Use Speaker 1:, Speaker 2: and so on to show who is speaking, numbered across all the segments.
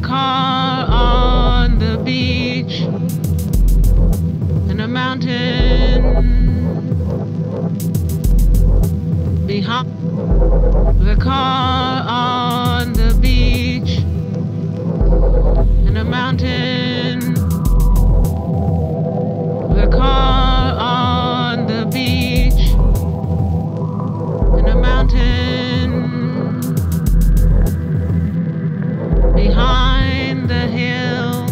Speaker 1: car on the beach, and a mountain behind. The car on the beach, and a mountain. The car on the beach, and a mountain. Behind the hill,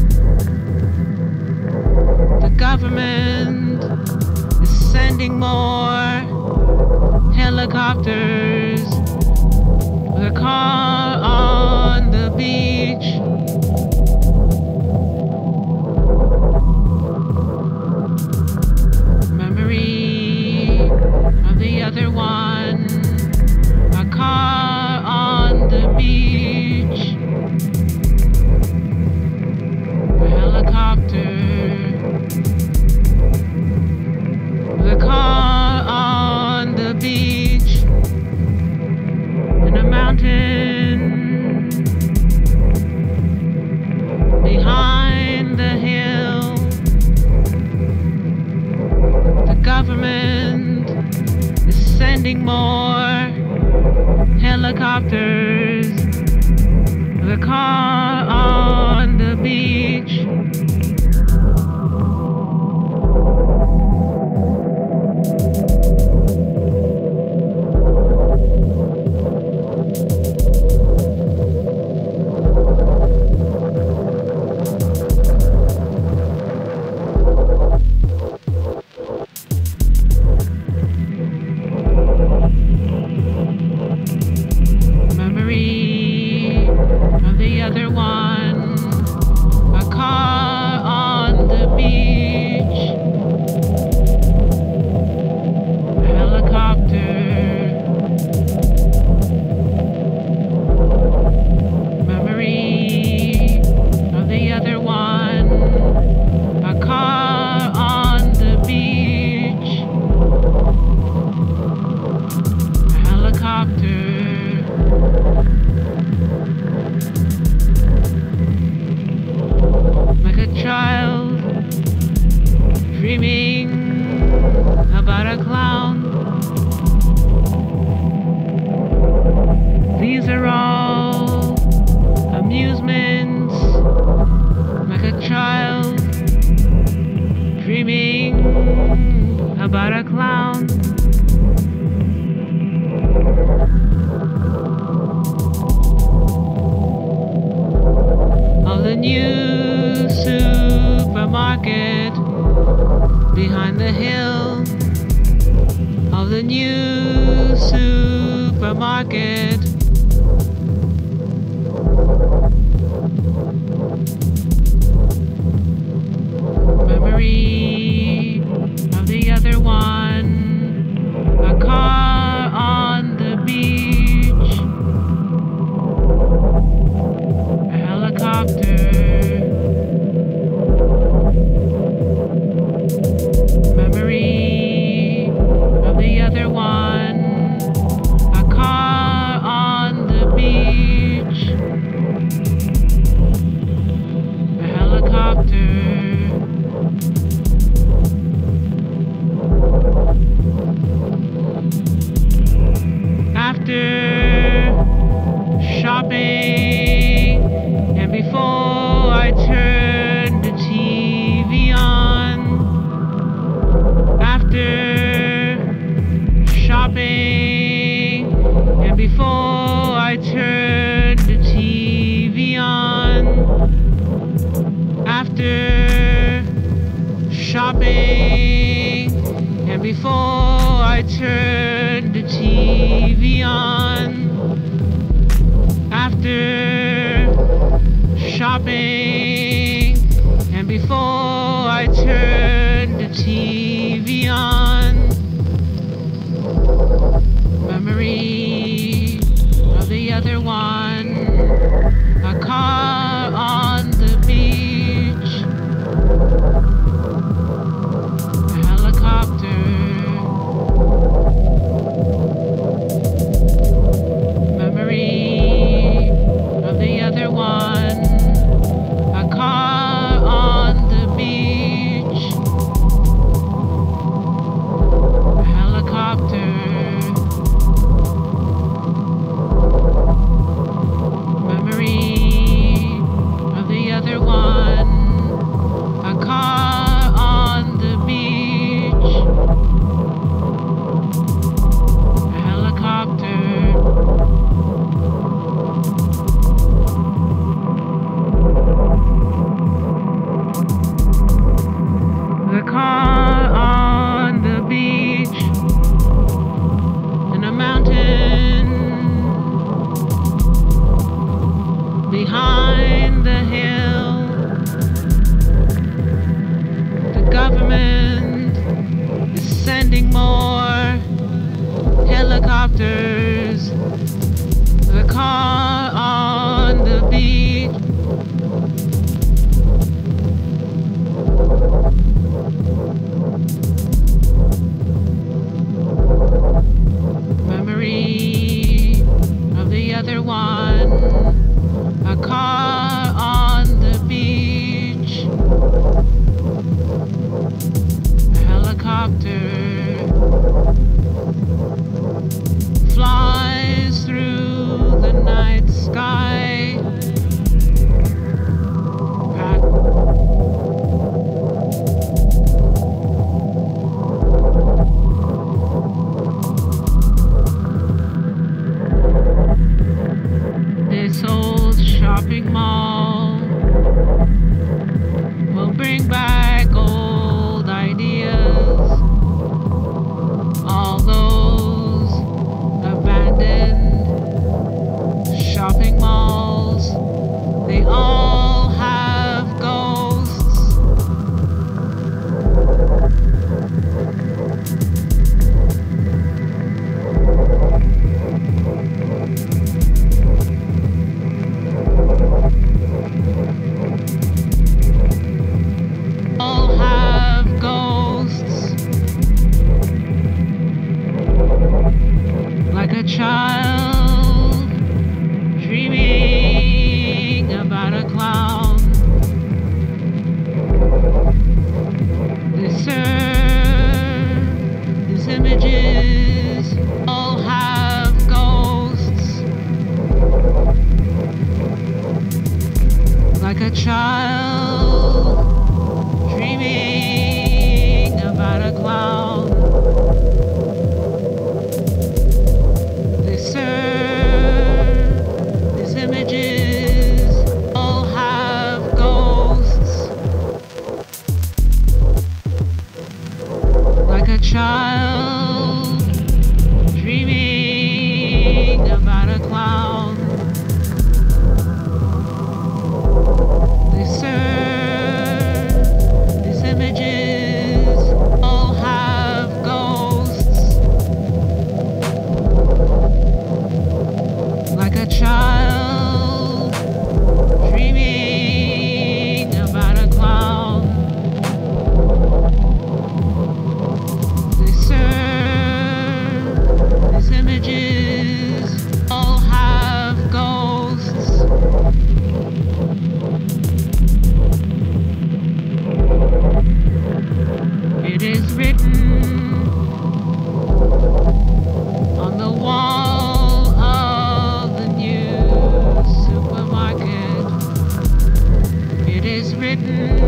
Speaker 1: the government is sending more helicopters. The car on the beach, memory of the other one. A car on the beach, a helicopter. The car on the beach, and a mountain. Behind the hill, the government is sending more helicopters. The car on the beach, memory of the other one. A car on the beach, a helicopter. Memory of the other one. A car on the beach, a helicopter. Like a child dreaming about a clown. These are all amusements. Like a child dreaming about a clown. Of the new supermarket behind the hill. Of the new supermarket. Memory of the other one. A car on the beach, a helicopter. Memory of the other one. A car on the beach, a helicopter. After shopping, and before I turned the TV on. After shopping, and before I turned the TV on. After shopping, and before I turned the TV on. After shopping, and before I turned the TV on. Memory of the other one. A car on the beach, a helicopter. Memory of the other one. behind the hill. The government is sending more helicopters. The car on the beach. Memory of the other one. A car on the beach. A helicopter flies through the night sky. This old shopping mall will bring back old ideas. All those abandoned shopping malls, they all have ghosts. All have ghosts. Like a child dreaming about a clown. These images all have ghosts. Like a child dreaming about a clown. These images all have ghosts. Like a child dreaming about a clown. These images all have ghosts. Like a child dreaming about a clown. These images all have ghosts. It is written on the wall of the new supermarket. It is written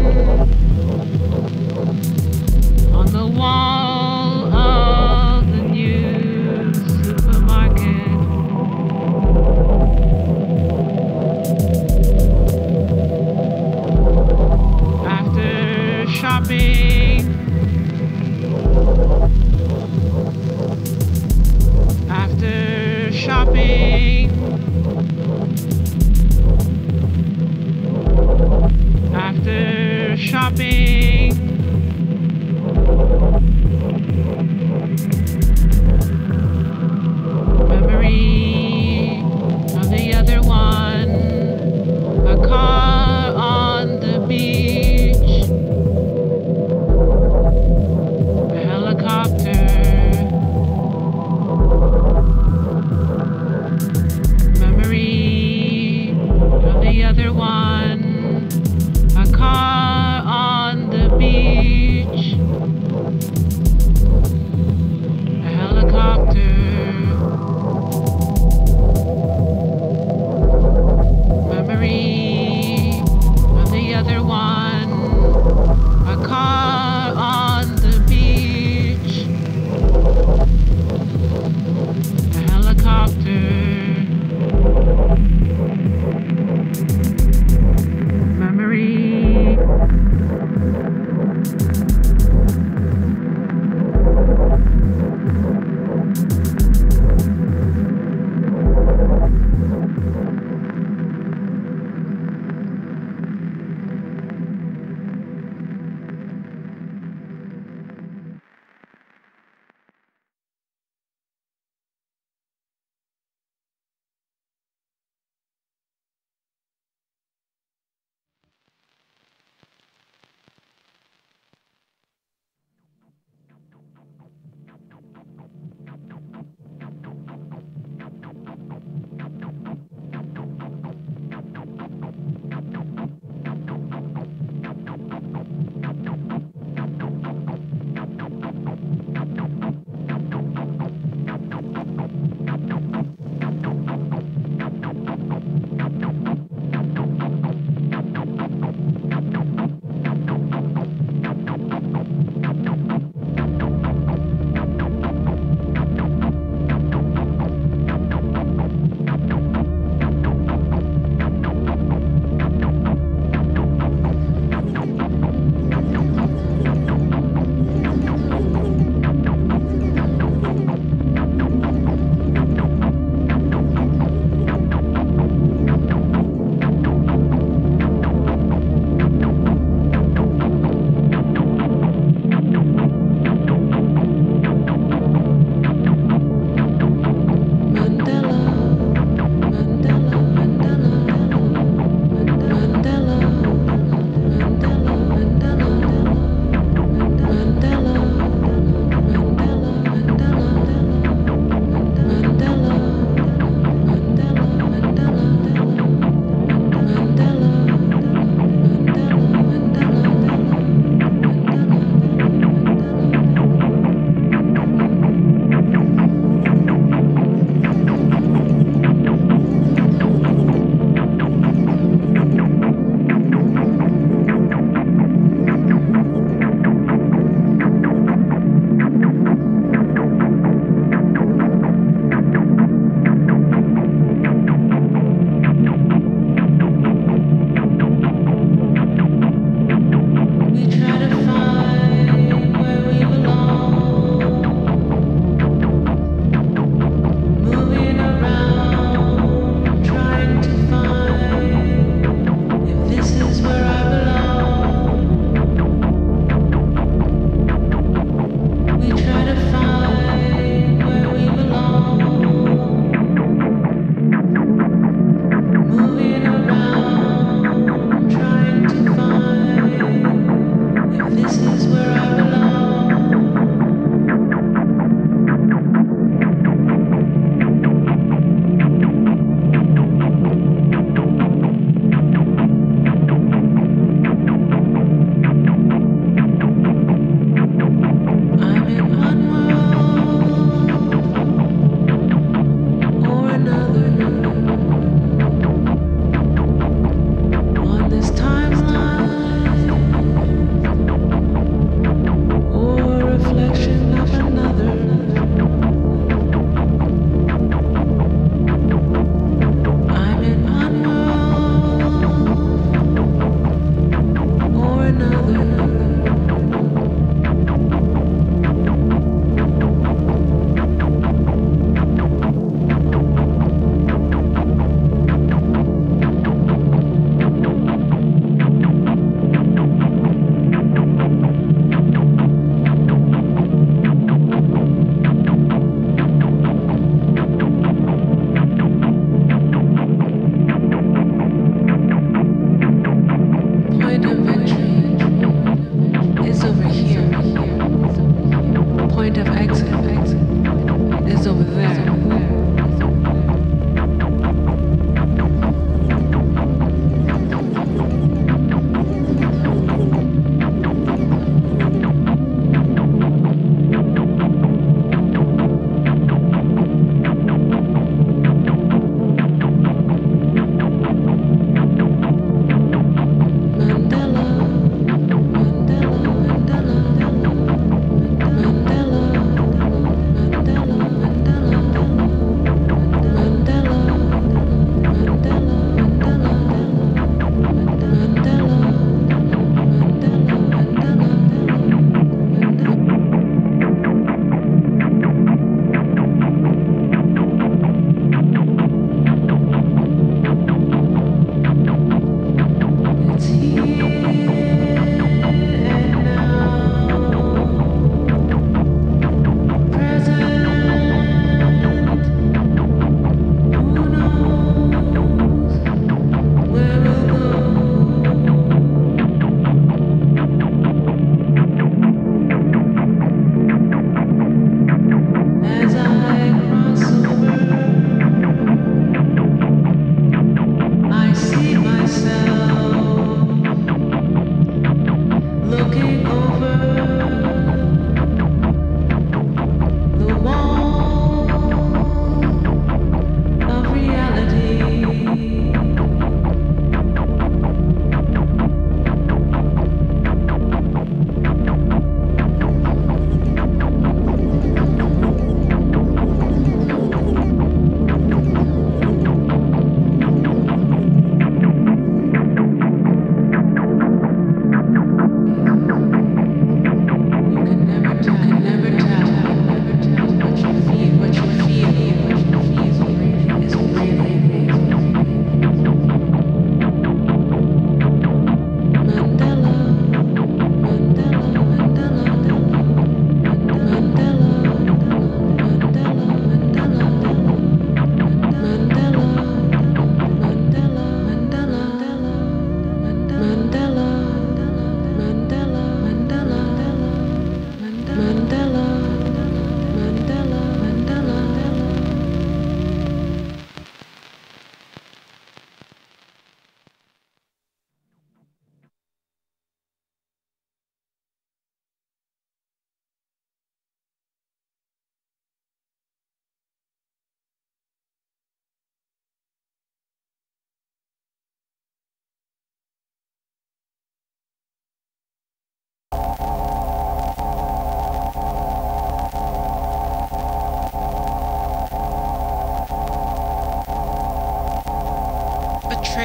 Speaker 1: on the wall of the new supermarket. After shopping, after shopping, after shopping, memory of the other one. A car on the beach.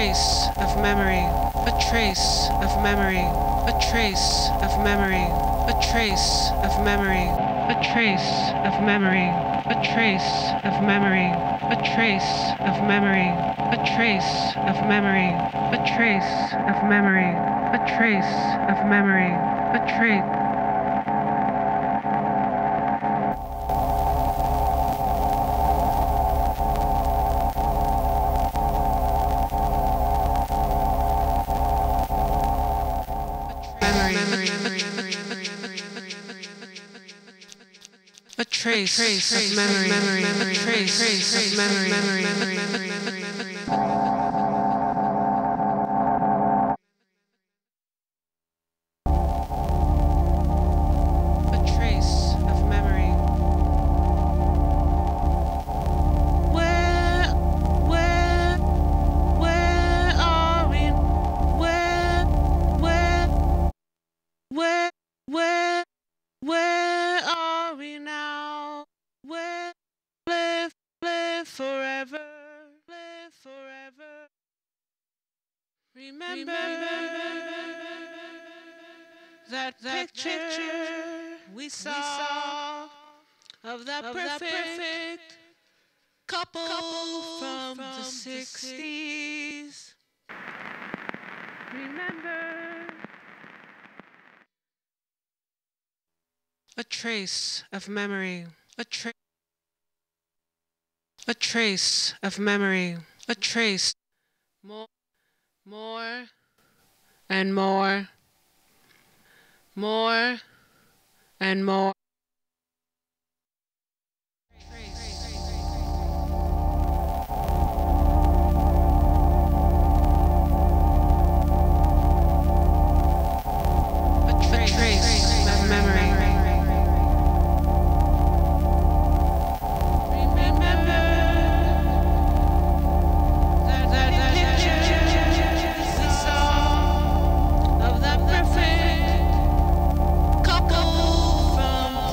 Speaker 2: trace of memory, a trace of memory, a trace of memory, a trace of memory, a trace of memory, a trace of memory, a trace of memory, a trace of memory, a trace of memory, a trace of memory, a trace. A trace of memory, a trace of memory, a trace of memory. Where are we? Where are we now? Where live forever, live forever. Remember that picture we saw of that perfect couple from the 60s. Remember a trace of memory, a trace of memory, a trace. More and more and more. A trace of memory. From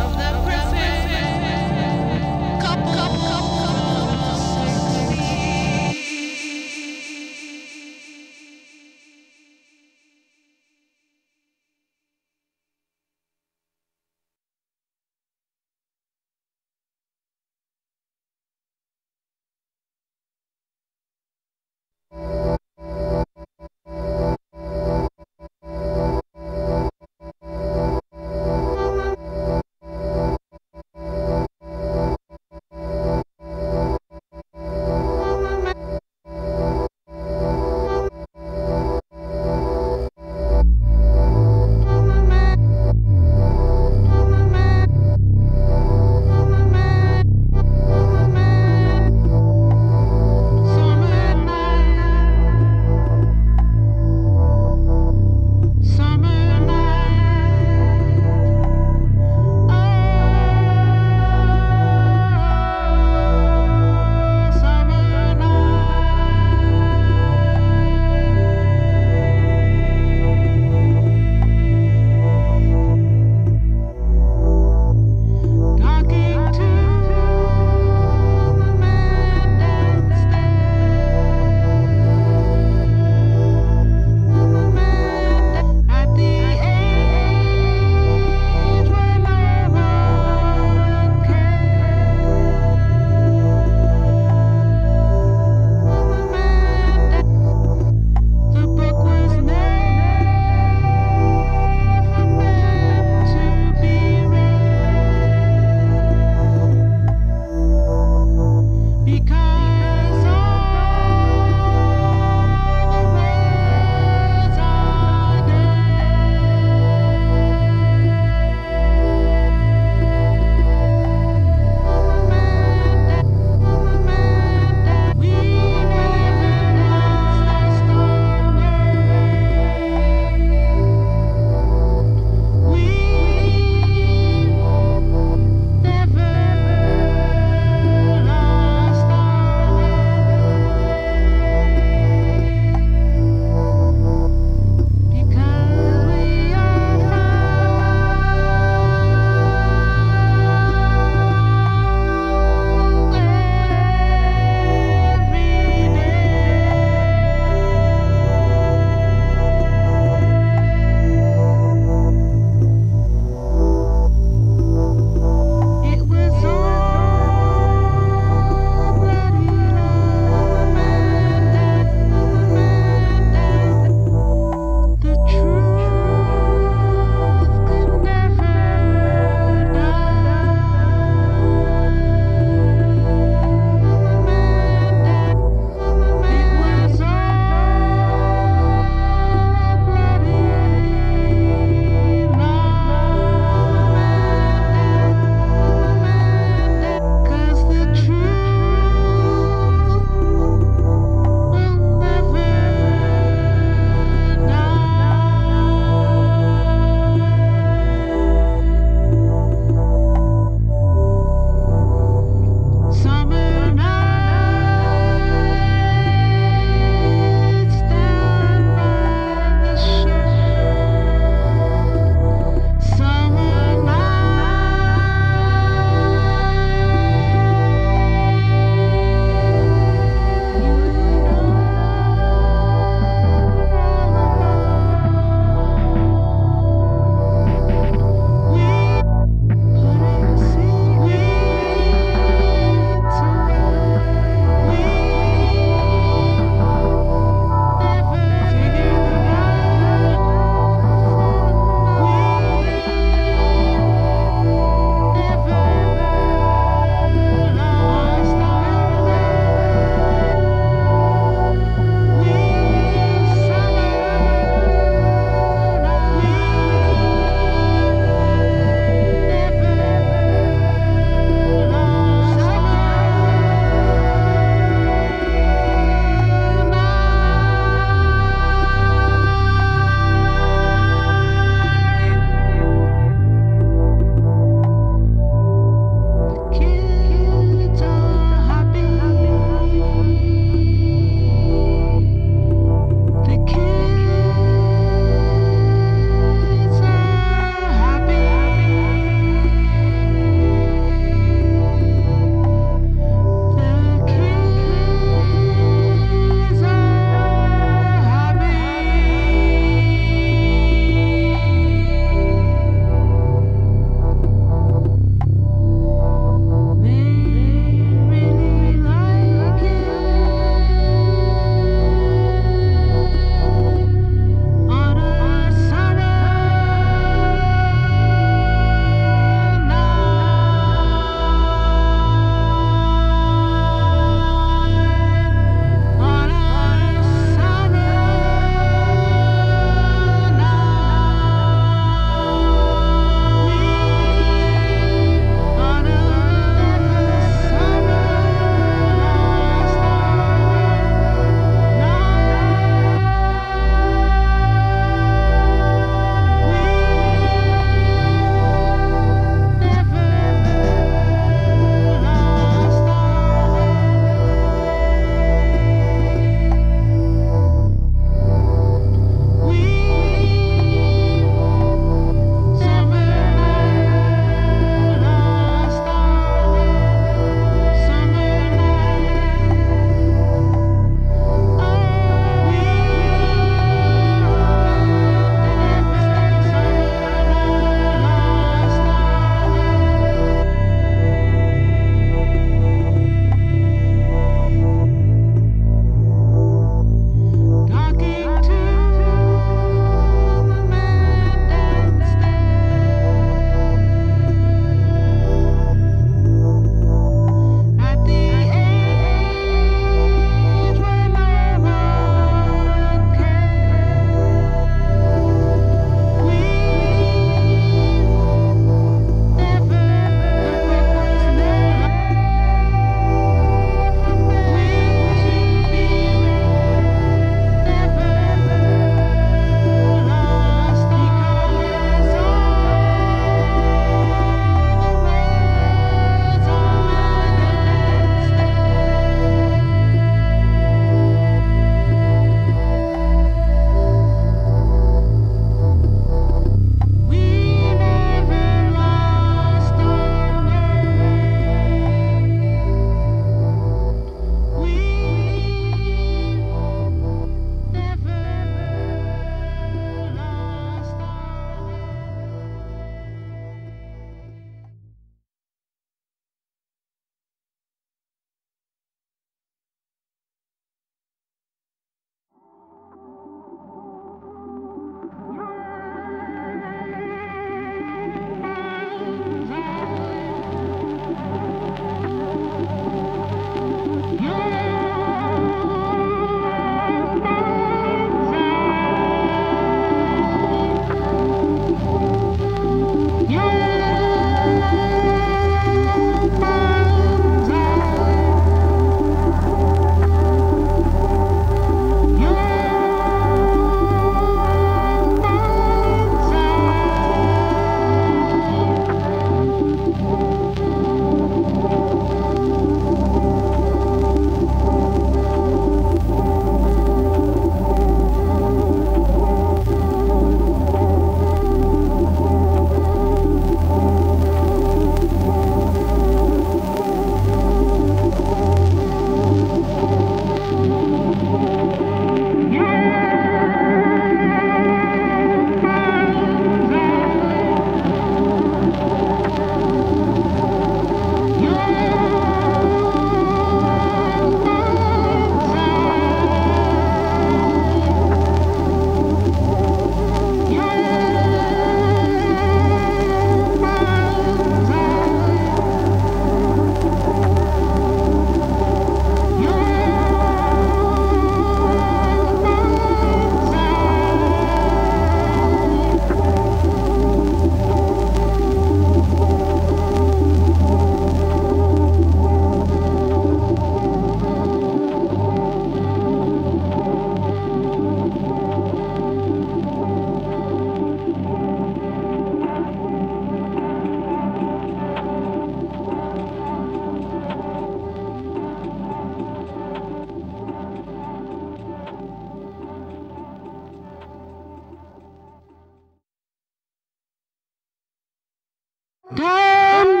Speaker 1: Down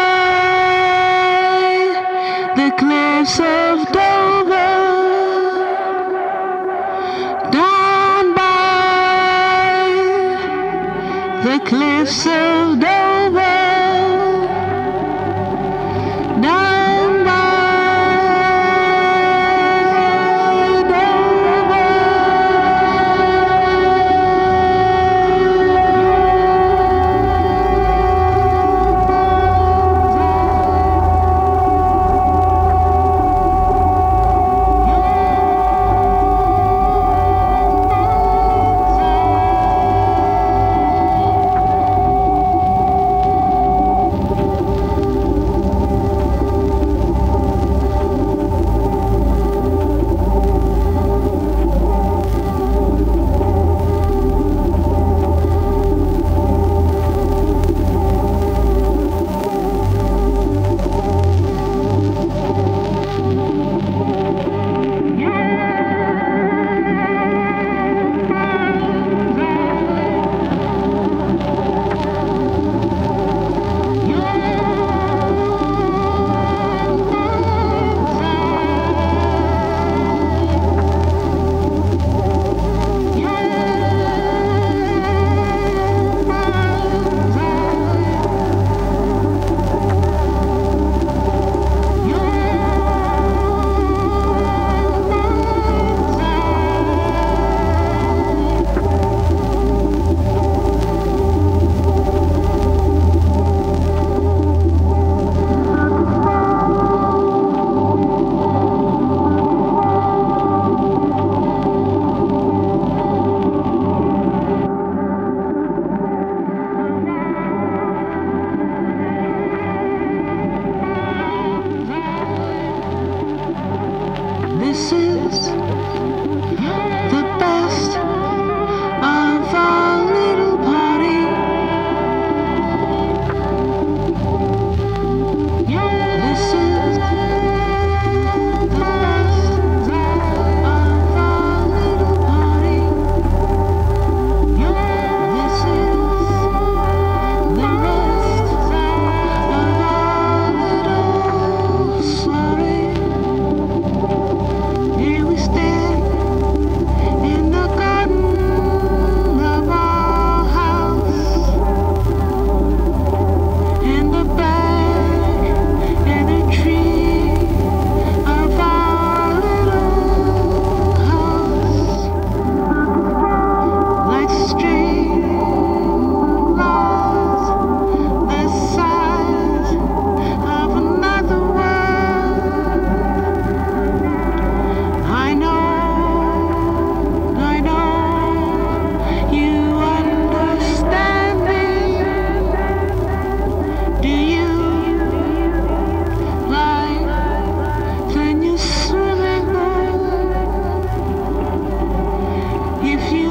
Speaker 1: by the cliffs of Dover, down by the cliffs of Dover, down by this is the best of our little party. This is the best of our little party. This is the rest of our little story. Here we stand in the garden of our house, in the back in a tree of our little house, like streamlines the size of another world. I know, you understand me. Do you like when you swimming pool? If you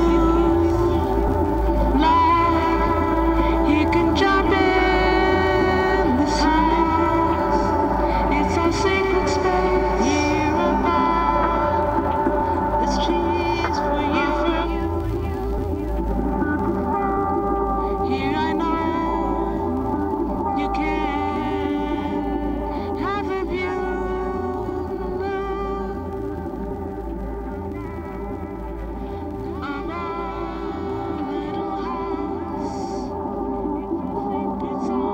Speaker 1: like, you can jump in the swimming pool. It's our sacred space here above. There's cheese for you. Here I know you can have a view of our little house. It's all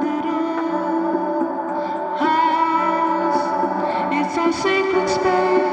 Speaker 1: sacred space.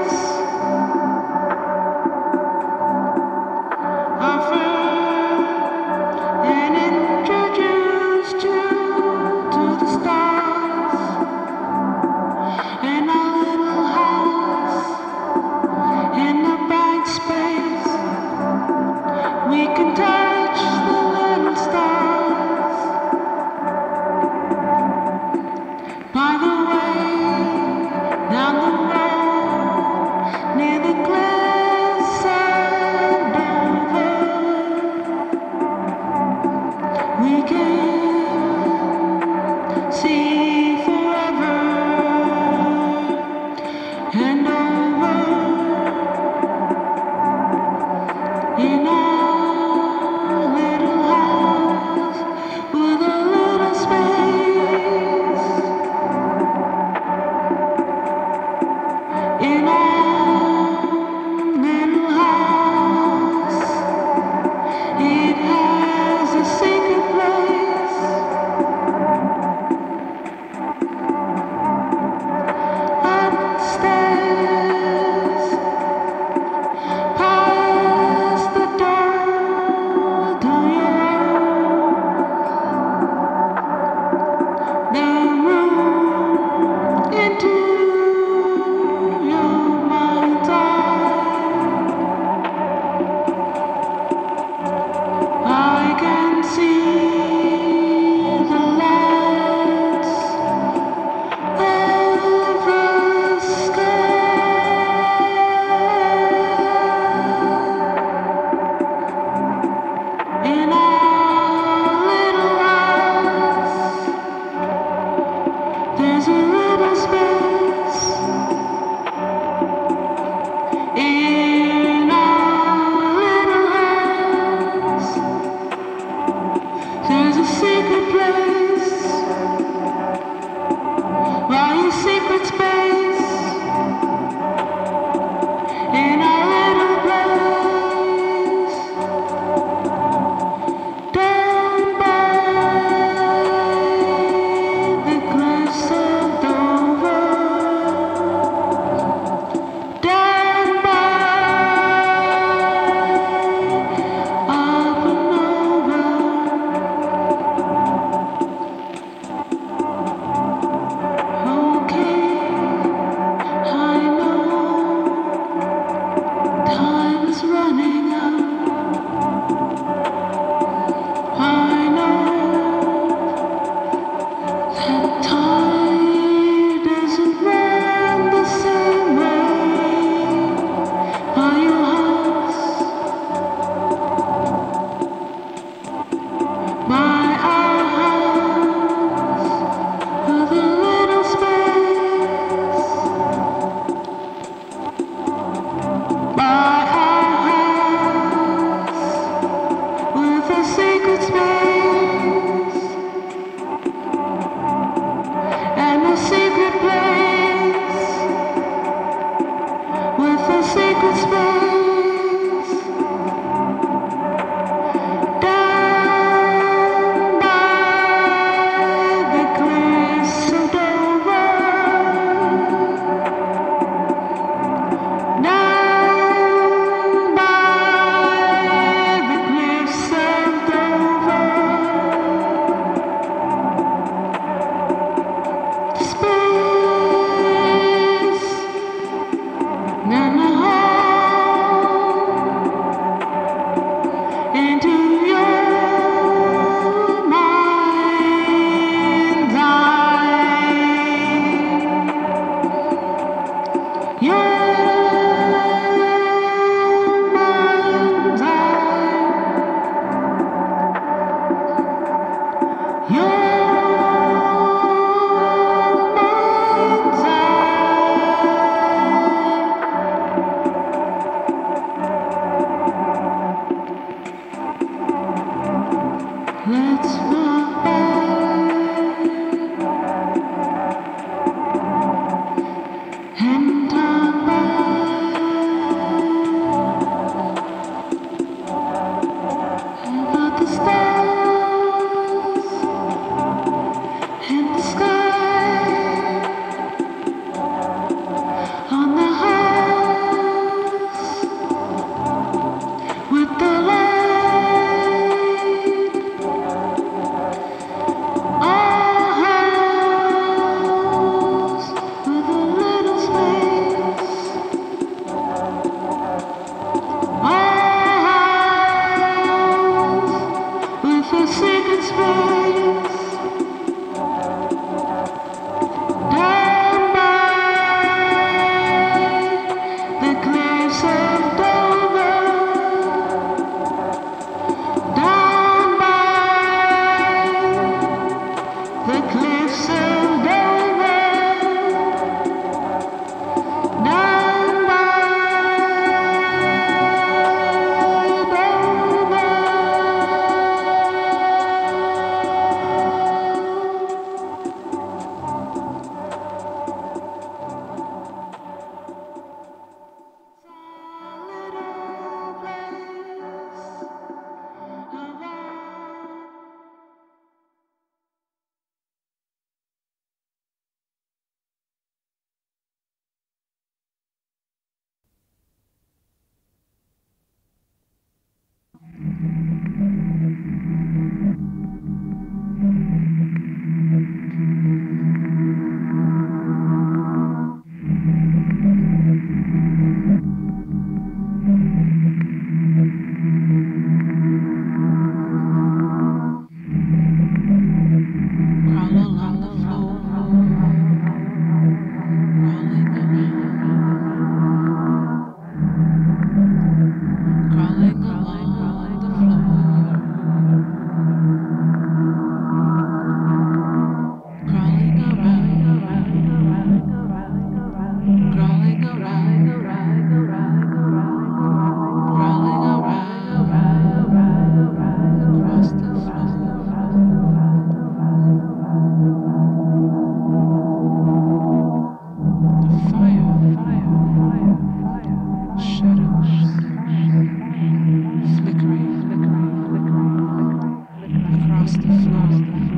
Speaker 2: floor.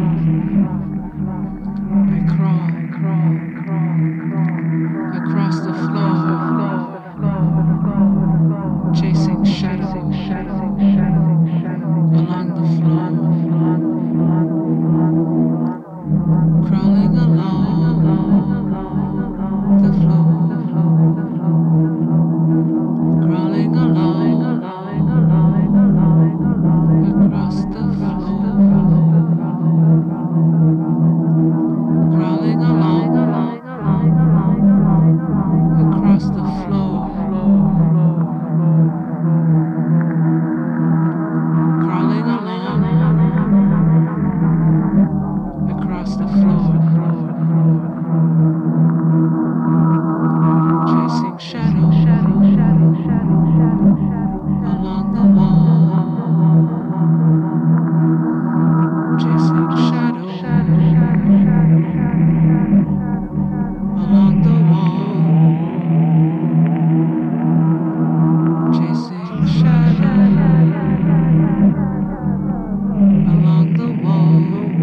Speaker 2: I crawl across the floor, chasing shadows along the floor, crawling along the floor, crawling along across the floor, crawling along across the floor, crawling along across the floor, chasing shadows along the wall, chasing shadows along the wall, chasing shadows along the wall,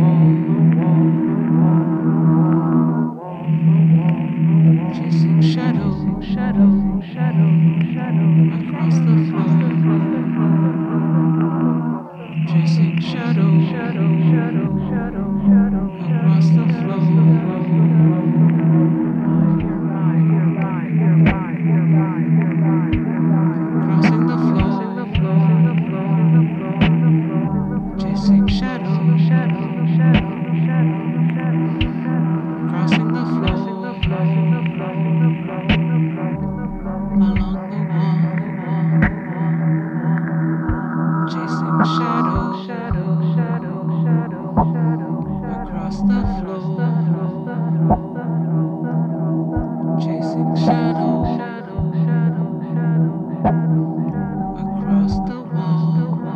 Speaker 2: chasing shadows across the floor, chasing shadows across the floor, crossing the floor, chasing shadows, crossing the floor, along the wall, chasing shadows across the floor, chasing shadows across the wall.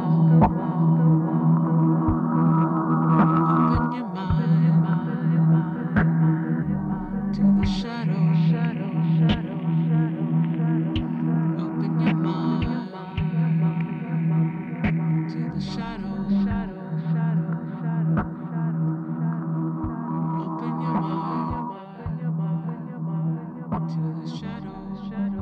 Speaker 2: Open your mind to the shadows. Open your mind to the shadows. Open your mind to the shadows.